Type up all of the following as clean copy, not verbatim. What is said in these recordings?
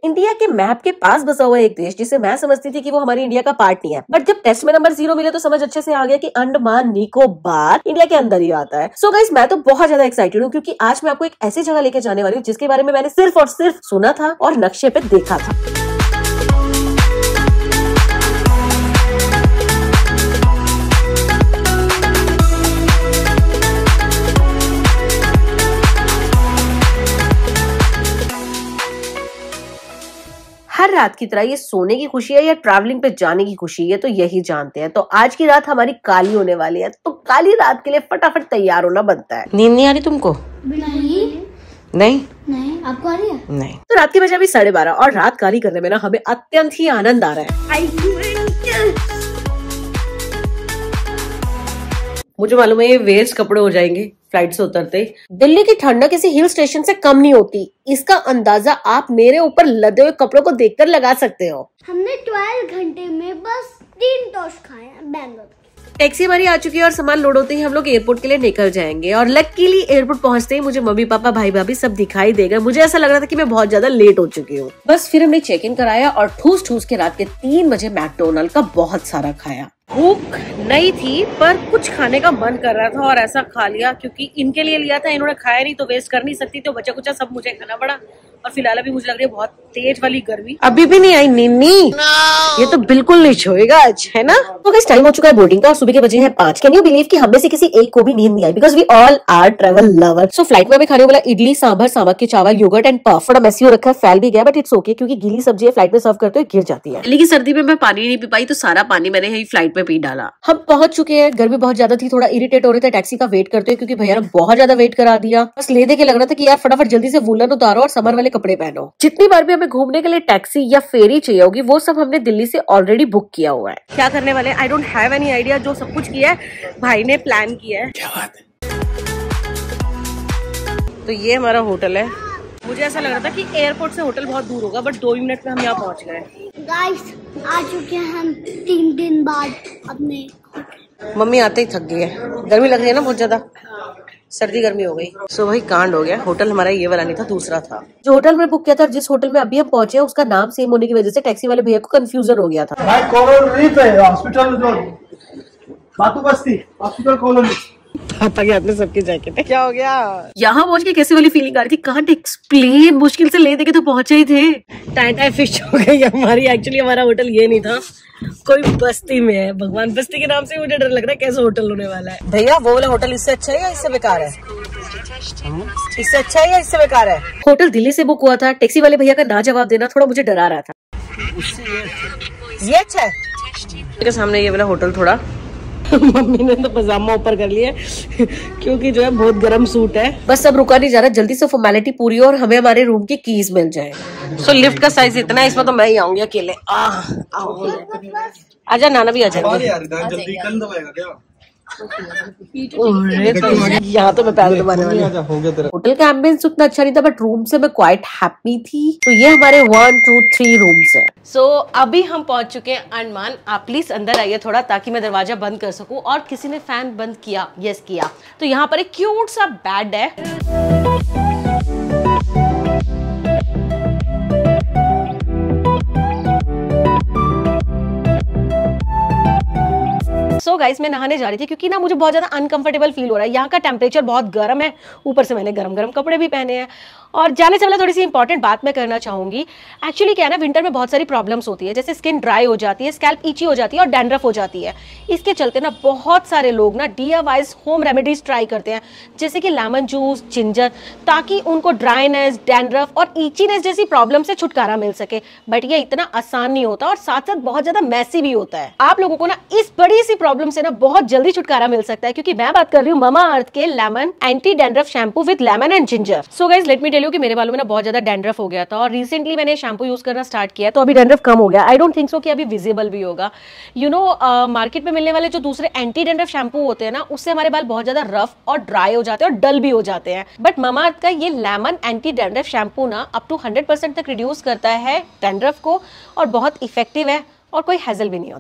India के map के पास बसा हुआ एक देश जिसे मैं समझती थी कि वो हमारी इंडिया का पार्ट नहीं है, बट जब टेस्ट में नंबर 0 मिले तो समझ अच्छे से आ गया कि अंडमान निकोबार इंडिया के अंदर ही आता है। सो गाइस, मैं तो बहुत ज्यादा एक्साइटेड हूँ क्योंकि आज मैं आपको एक ऐसी जगह लेके जाने वाली हूँ जिसके बारे में मैंने सिर्फ और सिर्फ सुना था और नक्शे पे देखा था। हर रात की तरह ये सोने की खुशी है या ट्रैवलिंग पे जाने की खुशी है तो यही जानते हैं। तो आज की रात हमारी काली होने वाली है, तो काली रात के लिए फटाफट तैयार होना बनता है। नींद नहीं आ रही तुमको? नहीं आपको आ रही है? नहीं। तो रात के बजे अभी 12:30 और रात काली करने में ना हमें अत्यंत ही आनंद आ रहा है। मुझे मालूम है ये वेस्ट कपड़े हो जाएंगे फ्लाइट से उतरते ही। दिल्ली की ठंडक किसी हिल स्टेशन से कम नहीं होती, इसका अंदाजा आप मेरे ऊपर लदे हुए कपड़ों को देखकर लगा सकते हो। हमने 12 घंटे में बस 3 टोस्ट खाए हैं बैंगलोर। टैक्सी हमारी आ चुकी है और सामान लोड होते ही हम लोग एयरपोर्ट के लिए निकल जाएंगे। और लकीली एयरपोर्ट पहुंचते ही मुझे मम्मी पापा भाई भाभी सब दिखाई देगा। मुझे ऐसा लग रहा था कि मैं बहुत ज्यादा लेट हो चुकी हूँ। बस फिर हमने चेक इन कराया और ठूस ठूस के रात के 3 बजे मैकडोनल्ड का बहुत सारा खाया। भूख नहीं थी पर कुछ खाने का मन कर रहा था और ऐसा खा लिया क्योंकि इनके लिए लिया था, इन्होंने खाया नहीं तो वेस्ट कर नहीं सकती, तो बचा कुचा सब मुझे खाना पड़ा। और फिलहाल अभी मुझे लग रही है बहुत तेज वाली गर्मी। अभी भी नहीं आई नीनी। ये तो बिल्कुल नहीं सोएगा आज, है ना? तो गाइस टाइम हो चुका है बोर्डिंग का और सुबह के बजे हैं 5। कैन यू बिलीव कि हम में से किसी एक को भी नींद नहीं आई? Because we all are travel lover. So flight में हमें खाने वाला इडली सांभर सामक के चावल योगर्ट एंड पफ थोड़ा मेसी हो रखा है, फैल भी गया बट इट्स ओके क्योंकि गीली सब्जी फ्लाइट में सर्व करते हुए गिर जाती है। दिल्ली की सर्दी में मैं पानी नहीं पी पाई तो सारा पानी मैंने यही फ्लाइट में पी डाला। हम पहुंच चुके हैं। गर्मी बहुत ज्यादा थी, थोड़ा इरिटेट हो रहे थे टैक्सी का वेट करते हुए क्योंकि भैया ने बहुत ज्यादा वेट करा दिया। बस ले दे के लग रहा था कि यार फटाफट जल्दी से वूलन उतारो और समर वाले कपड़े पहनो। जितनी बार भी हमें घूमने के लिए टैक्सी या फेरी चाहिए होगी वो सब हमने दिल्ली से ऑलरेडी बुक किया हुआ है। क्या करने वाले I don't have any idea. जो सब कुछ किया है भाई ने प्लान किया है। क्या बात है। तो ये हमारा होटल है। मुझे ऐसा लग रहा था कि एयरपोर्ट से होटल बहुत दूर होगा बट 2 मिनट में हम यहाँ पहुँच गए। गाइस आ चुके हैं हम 3 दिन बाद अपने। मम्मी आते ही थक गई है, गर्मी लग रही है ना बहुत ज्यादा, सर्दी गर्मी हो गई। सो वही कांड हो गया। होटल हमारा ये वाला नहीं था, दूसरा था। जो होटल में बुक किया था, जिस होटल में अभी हम पहुंचे हैं उसका नाम सेम होने की वजह से टैक्सी वाले भैया को कंफ्यूजन हो गया था। भाई कॉलोनी पे हॉस्पिटल जो बातू बस्ती हॉस्पिटल कॉलोनी। पापा के हाथ में सबकी जैकेट है। क्या हो गया? यहाँ पहुंच के कैसी वाली फीलिंग आ रही थी, कांट एक्सप्लेन। मुश्किल से ले देके तो पहुंचे ही थे। टाटा फिश हो गई हमारी। एक्चुअली हमारा होटल ये नहीं था, कोई बस्ती में है। भगवान, बस्ती के नाम से मुझे डर लग रहा है कैसे होटल होने वाला है। भैया वो वाला होटल इससे अच्छा है या इससे बेकार है? इससे अच्छा है या इससे बेकार है? होटल दिल्ली से बुक हुआ था। टैक्सी वाले भैया का ना जवाब देना थोड़ा मुझे डरा रहा था। ये अच्छा है के सामने ये वाला होटल थोड़ा मम्मी ने तो पजामा ऊपर कर लिया क्योंकि जो है बहुत गर्म सूट है। बस अब रुका नहीं जा रहा, जल्दी से फॉर्मेलिटी पूरी हो और हमें हमारे रूम की कीज मिल जाए। सो लिफ्ट का साइज इतना है, इसमें तो मैं ही आऊंगी अकेले। आजा, नाना भी आ जाएंगे। यहाँ तो मैं पैर दबाने वाली हूँ। होटल का एम्बियंस उतना अच्छा नहीं था बट रूम से मैं क्वाइट हैप्पी थी। तो ये हमारे 1, 2, 3 रूम्स है। सो अभी हम पहुंच चुके हैं अंडमान। आप प्लीज अंदर आइए थोड़ा ताकि मैं दरवाजा बंद कर सकूं। और किसी ने फैन बंद किया? यस किया। तो यहाँ पर एक क्यूट सा बेड है। सो गाइस मैं नहाने जा रही थी क्योंकि ना मुझे बहुत ज्यादा अनकंफर्टेबल फील हो रहा है। यहाँ का टेम्परेचर बहुत गर्म है, ऊपर से मैंने गरम गरम कपड़े भी पहने हैं। और जाने से पहले थोड़ी सी इंपॉर्टेंट बात मैं करना चाहूंगी। एक्चुअली क्या है ना, विंटर में बहुत सारी प्रॉब्लम्स होती है, जैसे स्किन ड्राई हो जाती है, स्कैल्प इची हो जाती है और डैंड्रफ हो जाती है। इसके चलते ना बहुत सारे लोग ना DIY होम रेमेडीज ट्राई करते हैं, जैसे कि लेमन जूस, जिंजर, ताकि उनको ड्राइनेस, डैंड्रफ और इचीनेस जैसी प्रॉब्लम से छुटकारा मिल सके। बट ये इतना आसान नहीं होता और साथ साथ बहुत ज्यादा मैसी भी होता है। आप लोगों को ना इस बड़ी सी प्रॉब्लम से ना बहुत जल्दी छुटकारा मिल सकता है क्योंकि मैं बात कर रही हूँ मामा अर्थ के lemon anti dandruff shampoo with lemon and ginger. So guys let me tell you कि मेरे बालों में ना बहुत ज्यादा डैंड्रफ हो गया था और रिसेंटली मैंने शैम्पू यूज करना स्टार्ट किया तो अभी डैंड्रफ कम हो गया। आई डोंट थिंक सो कि अभी विजिबल भी होगा। यू नो मार्केट में मिलने वाले जो दूसरे एंटी डैंड्रफ शैम्पू होते हैं ना, उससे हमारे बाल बहुत ज्यादा रफ और ड्राई हो जाते हैं और डल भी हो जाते हैं। बट मामा अर्थ का ये लेमन एंटी डैंड्रफ शैम्पू ना अप टू 100% तक रिड्यूस करता है डैंड्रफ को और बहुत इफेक्टिव है और कोई हेजल भी नहीं होता।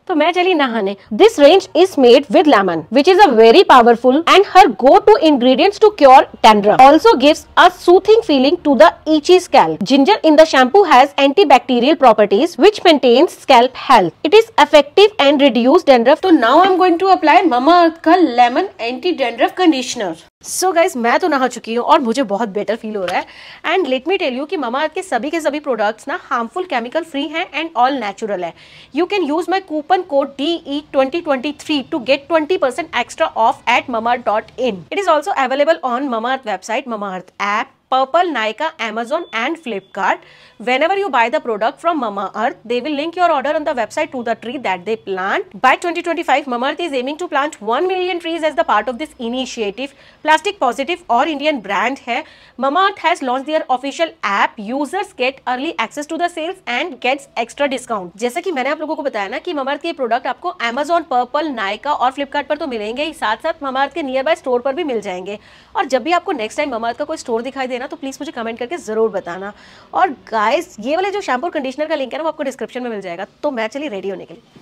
तो मैं चली नहाने। This range is made with lemon which is a very powerful and her go to ingredients to cure dandruff, also gives a soothing feeling to the itchy scalp. Ginger in the shampoo has antibacterial properties which maintains scalp health. It is effective and reduce dandruff. So now I'm going to apply Mamaearth का lemon anti dandruff conditioner. So guys, मैं तो नहा चुकी हूँ और मुझे बहुत better feel हो रहा है। And let me tell you कि Mamaearth के सभी प्रोडक्ट्स ना हार्मफुल केमिकल फ्री हैं एंड ऑल नेचुरल है। You can use my coupon code DE2023 to get 20% extra off at mamaearth.in. It is also available on Mamaearth website, Mamaearth app, Purple, Nykaa, Amazon and Flipkart. Whenever you buy the product from Mamaearth, they will link your order on the website to the tree that they plant. By 2025, Mamaearth is aiming to plant 1 million trees as the part of this initiative. Plastic positive और Indian brand है। Mamaearth has launched their official app. Users get early access to the sales and gets extra discount. जैसे कि मैंने आप लोगों को बताया ना कि Mamaearth के प्रोडक्ट आपको Amazon, Purple, Nykaa और Flipkart पर तो मिलेंगे ही, साथ साथ Mamaearth के नियर बाय स्टोर पर भी मिल जाएंगे। और जब भी आपको नेक्स्ट टाइम Mamaearth का कोई स्टोर दिखाई दे ना तो प्लीज मुझे कमेंट करके जरूर बताना। और गाइस, ये वाले जो शैम्पू और कंडीशनर का लिंक है ना वो आपको डिस्क्रिप्शन में मिल जाएगा। तो मैं चली रेडी होने के लिए।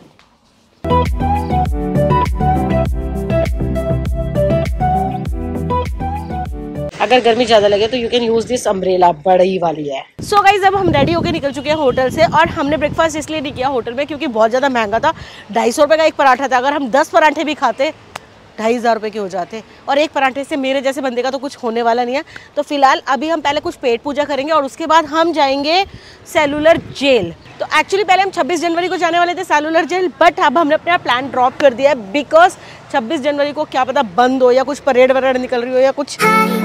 अगर गर्मी ज्यादा लगे तो you can use this umbrella, बड़ी वाली है। सो गाइज, अब हम रेडी होके निकल चुके हैं होटल से। और हमने ब्रेकफास्ट इसलिए नहीं किया होटल में क्योंकि बहुत ज्यादा महंगा था। 250 रुपए का एक पराठा था। अगर हम 10 पराठे भी खाते 2500 रुपए के हो जाते, और एक पराठे से मेरे जैसे बंदे का तो कुछ होने वाला नहीं है। तो फिलहाल अभी हम पहले कुछ पेट पूजा करेंगे और उसके बाद हम जाएंगे सेलुलर जेल। तो एक्चुअली पहले हम 26 जनवरी को जाने वाले थे सेलुलर जेल, बट अब हमने अपना प्लान ड्रॉप कर दिया है बिकॉज 26 जनवरी को क्या पता बंद हो या कुछ परेड वरेड निकल रही हो या कुछ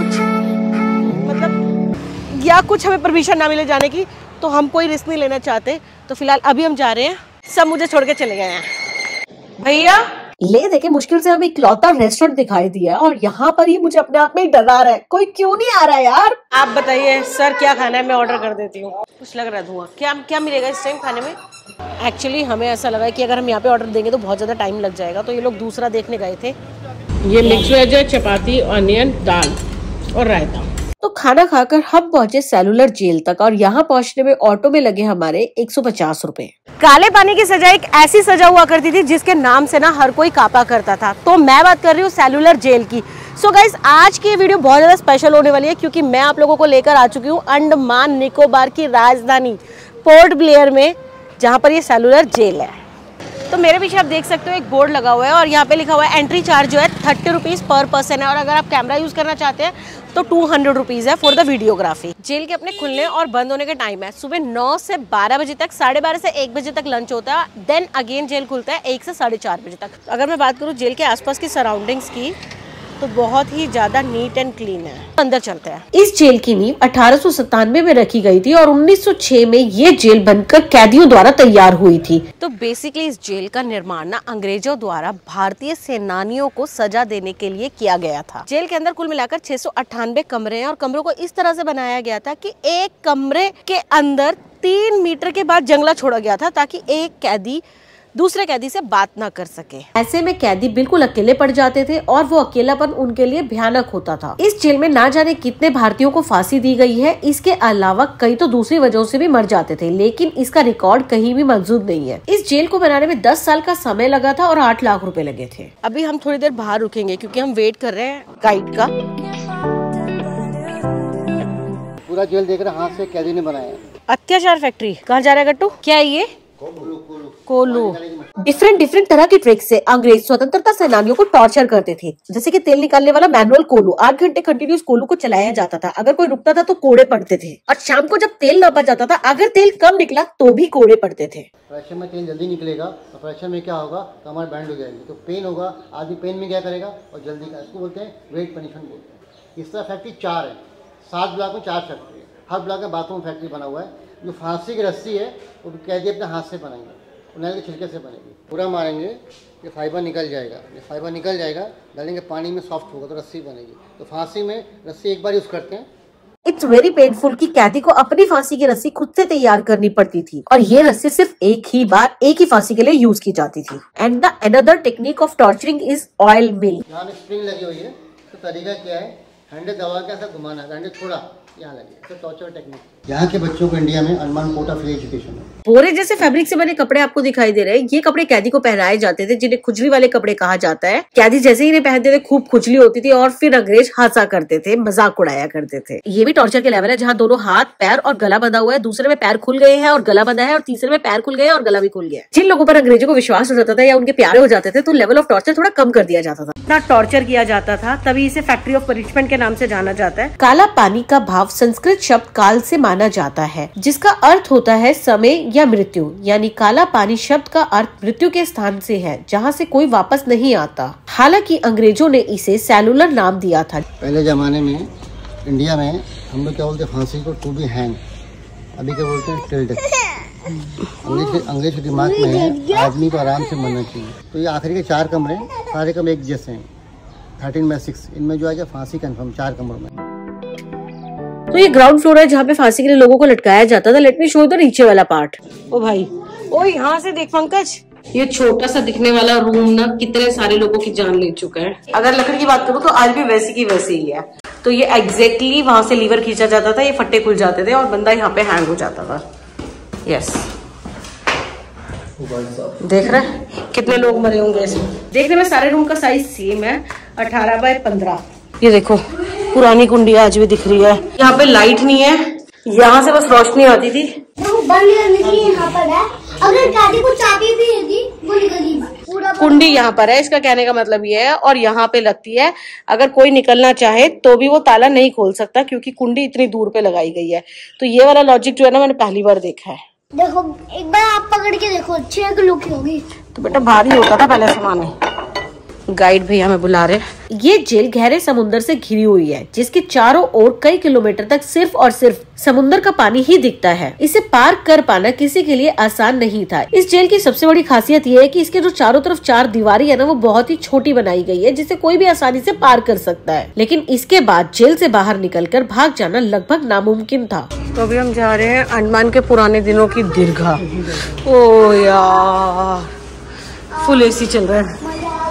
मतलब या कुछ हमें परमिशन ना मिले जाने की, तो हम कोई रिस्क नहीं लेना चाहते। तो फिलहाल अभी हम जा रहे हैं। सब मुझे छोड़ के चले गए हैं। भैया ले देखे मुश्किल से हमें इकलौता रेस्टोरेंट दिखाई दिया और यहाँ पर ही मुझे अपने आप में ही डरा रहा है। कोई क्यों नहीं आ रहा है यार? आप बताइए सर क्या खाना है, मैं ऑर्डर कर देती हूँ। कुछ लग रहा है धुआं। क्या क्या मिलेगा इस टाइम खाने में? एक्चुअली हमें ऐसा लगा कि अगर हम यहाँ पे ऑर्डर देंगे तो बहुत ज्यादा टाइम लग जाएगा, तो ये लोग दूसरा देखने गए थे। ये मिक्स वेज है, चपाती, ऑनियन, दाल और रायता। तो खाना खाकर हम पहुंचे सेलुलर जेल तक और यहाँ पहुंचने में ऑटो में लगे हमारे 150 रुपए। काले पानी की सजा एक ऐसी सजा हुआ करती थी जिसके नाम से ना हर कोई कांपा करता था। तो मैं बात कर रही हूँ सेलुलर जेल की। सो गाइस, आज की वीडियो बहुत ज्यादा स्पेशल होने वाली है क्योंकि मैं आप लोगों को लेकर आ चुकी हूँ अंडमान निकोबार की राजधानी पोर्ट ब्लेयर में, जहाँ पर ये सेलुलर जेल है। तो मेरे पीछे आप देख सकते हो एक बोर्ड लगा हुआ है और यहाँ पे लिखा हुआ है एंट्री चार्ज जो है 30 रुपीज पर पर्सन है, और अगर आप कैमरा यूज करना चाहते हैं तो 200 रुपीज है फॉर द वीडियोग्राफी। जेल के अपने खुलने और बंद होने का टाइम है सुबह 9 से 12 बजे तक, 12:30 से 1 बजे तक लंच होता है, देन अगेन जेल खुलता है 1 से 4:30 बजे तक। अगर मैं बात करूँ जेल के आसपास की सराउंडिंग्स की तो बहुत ही ज्यादा नीट एंड क्लीन है। अंदर चलते हैं। इस जेल की नींव 1897 में रखी गई थी और 1906 में ये जेल बनकर कैदियों द्वारा तैयार हुई थी। तो बेसिकली इस जेल का निर्माण ना अंग्रेजों द्वारा भारतीय सेनानियों को सजा देने के लिए किया गया था। जेल के अंदर कुल मिलाकर 698 कमरे हैं और कमरों को इस तरह से बनाया गया था कि एक कमरे के अंदर 3 मीटर के बाद जंगला छोड़ा गया था ताकि एक कैदी दूसरे कैदी से बात ना कर सके। ऐसे में कैदी बिल्कुल अकेले पड़ जाते थे और वो अकेलापन उनके लिए भयानक होता था। इस जेल में ना जाने कितने भारतीयों को फांसी दी गई है। इसके अलावा कई तो दूसरी वजहों से भी मर जाते थे, लेकिन इसका रिकॉर्ड कहीं भी मौजूद नहीं है। इस जेल को बनाने में 10 साल का समय लगा था और 8 लाख रुपए लगे थे। अभी हम थोड़ी देर बाहर रुकेंगे क्योंकि हम वेट कर रहे हैं गाइड का। पूरा जेल देख रहे हाथ से कैदी ने बनाया। अत्याचार फैक्ट्री कहाँ जा रहा है गट्टू? क्या है ये? कोलू। डिफरेंट तरह की ट्रिक से अंग्रेज स्वतंत्रता सेनानियों को टॉर्चर करते थे, जैसे कि तेल निकालने वाला मैनुअल कोलू। 8 घंटे कंटिन्यूस कोलू को चलाया जाता था। अगर कोई रुकता था तो कोड़े पड़ते थे, और शाम को जब तेल नापा जाता था अगर तेल कम निकला तो भी कोड़े पड़ते थे। प्रेशर में तेल जल्दी निकलेगा तो प्रेशर में क्या होगा, कमर बैंड हो जाएगी, तो पेन होगा। आदमी पेन में क्या करेगा और जल्दी का, इसको बोलते हैं वेट पनिशमेंट बोलते हैं। इस तरह फैक्ट्री 4 है, 7 ब्लॉक में 4 फैक्ट्री है। हर ब्लॉक में बाथरूम फैक्ट्री बना हुआ है। जो फांसी की रस्सी है वो कैदी अपने हाथ से बनाएंगे, नारियल के छिलके से बनेगी। पूरा मारेंगे ये फाइबर निकल जाएगा। ये फाइबर निकल जाएगा, डालेंगे पानी में, सॉफ्ट होगा तो रस्सी बनेगी। तो फांसी में रस्सी एक बार यूज करते हैं। इट्स वेरी पेनफुल कि कैदी को अपनी फांसी की रस्सी खुद से तैयार करनी पड़ती थी और ये रस्सी सिर्फ एक ही बार एक ही फांसी के लिए यूज की जाती थी। And the another technique of torturing is oil mill. यहाँ स्प्रिंग लगी हुई है, तो तरीका क्या है, हैंडल दबा के ऐसा घुमाना है, हैंडल छोड़ा यहाँ लगे। Torture technique. यहाँ के बच्चों को इंडिया में अंडमान कोटा फ्री एजुकेशन है। बोरे जैसे फैब्रिक से बने कपड़े आपको दिखाई दे रहे हैं। ये कपड़े कैदी को पहनाए जाते थे, जिन्हें खुजली वाले कपड़े कहा जाता है। कैदी जैसे ही इन्हें पहनते थे खूब खुजली होती थी और फिर अंग्रेज हंसा करते थे, मजाक उड़ाया करते थे। ये भी टॉर्चर के लेवल है, जहाँ दोनों हाथ, पैर और गला बंधा हुआ है, दूसरे में पैर खुल गए हैं और गला बंधा है, और तीसरे में पैर खुल गए और गला भी खुल गया है। जिन लोगों पर अंग्रेजों को विश्वास हो जाता था या उनके प्यारे हो जाते थे तो लेवल ऑफ टॉर्चर थोड़ा कम कर दिया जाता था। इतना टॉर्चर किया जाता था, तभी इसे फैक्ट्री ऑफ पनिशमेंट के नाम से जाना जाता है। काला पानी का भाव संस्कृत शब्द काल से माना जाता है, जिसका अर्थ होता है समय या मृत्यु। यानी काला पानी शब्द का अर्थ मृत्यु के स्थान से है, जहाँ से कोई वापस नहीं आता। हालांकि अंग्रेजों ने इसे सेलुलर नाम दिया था। पहले जमाने में इंडिया में हम लोग क्या बोलते हैं, फांसी को टू बी हैंग, अभी क्या बोलते हैं टिल डेथ। अंग्रेज के दिमाग में है आदमी को आराम से मरना चाहिए। तो ये आखिरी के 4 कमरे सारे कमरे एक जैसे हैं, 13/6। इनमें जो है फांसी कंफर्म 4 कमरों में। तो ये ग्राउंड फ्लोर है जहाँ पे फांसी के लिए लोगों को लटकाया जाता था। लेट मी शो द नीचे वाला पार्ट। ओ भाई, ओ यहाँ से देख पंकज, ये छोटा सा दिखने वाला रूम ना कितने सारे लोगों की जान ले चुका है। अगर लकड़ी की बात करूँ तो आज भी वैसी की वैसी ही है। तो ये एग्जैक्टली वहां से लीवर खींचा जाता था, ये फट्टे खुल जाते थे और बंदा यहाँ पे हैंग हो जाता था। यस, देख रहे कितने लोग मरे होंगे इसमें। देखने में सारे रूम का साइज सेम है, 18x15। ये देखो पुरानी कुंडी आज भी दिख रही है। यहाँ पे लाइट नहीं है, यहाँ से बस रोशनी आती थी। यहाँ पर है, अगर गाड़ी को चाबी भी होगी वो निकलेगी। कुंडी यहाँ पर है, इसका कहने का मतलब ये है, और यहाँ पे लगती है। अगर कोई निकलना चाहे तो भी वो ताला नहीं खोल सकता, क्योंकि कुंडी इतनी दूर पे लगाई गई है। तो ये वाला लॉजिक जो है ना, मैंने पहली बार देखा है। देखो एक बार आप पकड़ के देखो, 6 किलो की होगी। तो बेटा भारी होता था पहले सामान। गाइड भैया हमें बुला रहे। ये जेल गहरे समुद्र से घिरी हुई है, जिसके चारों ओर कई किलोमीटर तक सिर्फ और सिर्फ समुद्र का पानी ही दिखता है। इसे पार कर पाना किसी के लिए आसान नहीं था। इस जेल की सबसे बड़ी खासियत ये है कि इसके जो चारों तरफ 4 दीवारी है ना, वो बहुत ही छोटी बनाई गई है, जिसे कोई भी आसानी से पार कर सकता है। लेकिन इसके बाद जेल से बाहर निकलकर भाग जाना लगभग नामुमकिन था। तो अभी हम जा रहे हैं अंडमान के पुराने दिनों की दीर्घा। ओ यार, फुल एसी चल रहा है।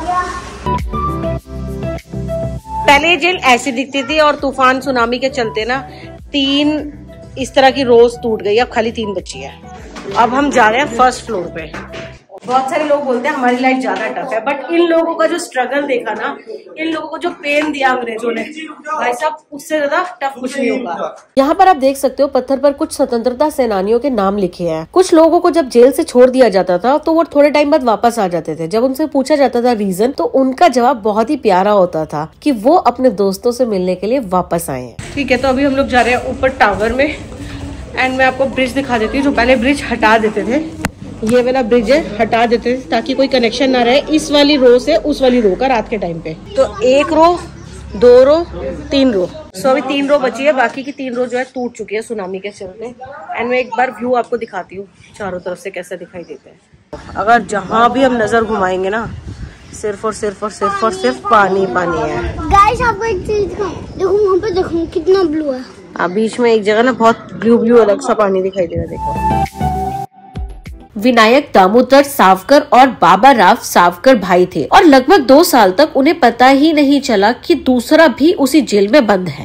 पहले ये जेल ऐसी दिखती थी और तूफान सुनामी के चलते ना 3 इस तरह की रोज टूट गई, अब खाली 3 बची है। अब हम जा रहे हैं फर्स्ट फ्लोर पे। बहुत सारे लोग बोलते हैं हमारी लाइफ ज्यादा टफ है, बट इन लोगों का जो स्ट्रगल देखा ना, इन लोगों को जो पेन दिया अंग्रेजों ने, भाई साहब उससे ज्यादा टफ कुछ नहीं होगा। यहाँ पर आप देख सकते हो पत्थर पर कुछ स्वतंत्रता सेनानियों के नाम लिखे हैं। कुछ लोगों को जब जेल से छोड़ दिया जाता था तो वो थोड़े टाइम बाद वापस आ जाते थे। जब उनसे पूछा जाता था रीजन, तो उनका जवाब बहुत ही प्यारा होता था कि वो अपने दोस्तों से मिलने के लिए वापस आए हैं। ठीक है, तो अभी हम लोग जा रहे हैं ऊपर टावर में, एंड मैं आपको ब्रिज दिखा देती हूँ। जो पहले ब्रिज हटा देते थे, ये वाला ब्रिज है, हटा देते थे ताकि कोई कनेक्शन ना रहे इस वाली रो से उस वाली रो का रात के टाइम पे। तो 1 रो, 2 रो, 3 रो। सो अभी 3 रो बची है, बाकी की 3 रो जो है टूट चुकी है सुनामी के चलते। एंड मैं एक बार व्यू आपको दिखाती हूँ चारों तरफ से कैसा दिखाई देता है। अगर जहाँ भी हम नजर घुमाएंगे ना, सिर्फ और सिर्फ और सिर्फ और सिर्फ पानी पानी है। गाइस आपको एक चीज दिखाऊं, देखो वहाँ पे देखो कितना ब्लू है। बीच में एक जगह ना बहुत ब्लू ब्लू अलग सा पानी दिखाई दे रहा है, देखो। विनायक दामोदर सावरकर और बाबा राव सावरकर भाई थे और लगभग 2 साल तक उन्हें पता ही नहीं चला कि दूसरा भी उसी जेल में बंद है।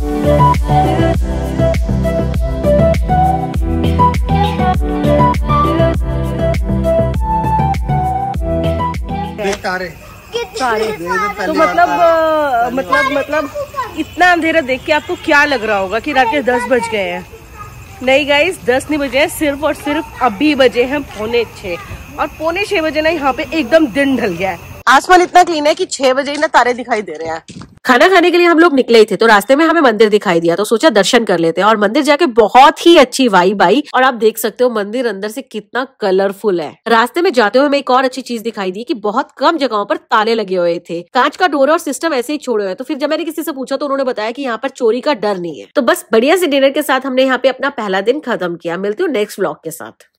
तो मतलब इतना अंधेरा देख के आपको क्या लग रहा होगा कि रात के 10 बज गए हैं? नहीं गाइस, 10 नहीं बजे हैं, सिर्फ और सिर्फ अभी बजे हैं 5:45 और 5:45 बजे ना यहाँ पे एकदम दिन ढल गया है। आसमान इतना क्लीन है कि 6 बजे ही ना तारे दिखाई दे रहे हैं। खाना खाने के लिए हम लोग निकले ही थे, तो रास्ते में हमें मंदिर दिखाई दिया, तो सोचा दर्शन कर लेते हैं। और मंदिर जाके बहुत ही अच्छी वाइब आई, और आप देख सकते हो मंदिर अंदर से कितना कलरफुल है। रास्ते में जाते हुए हमें एक और अच्छी चीज दिखाई दी कि बहुत कम जगहों पर ताले लगे हुए थे। कांच का डोर और सिस्टम ऐसे ही छोड़े हुए। तो फिर जब मैंने किसी से पूछा तो उन्होंने बताया कि यहाँ पर चोरी का डर नहीं है। तो बस बढ़िया से डिनर के साथ हमने यहाँ पे अपना पहला दिन खत्म किया। मिलती हूँ नेक्स्ट व्लॉग के साथ।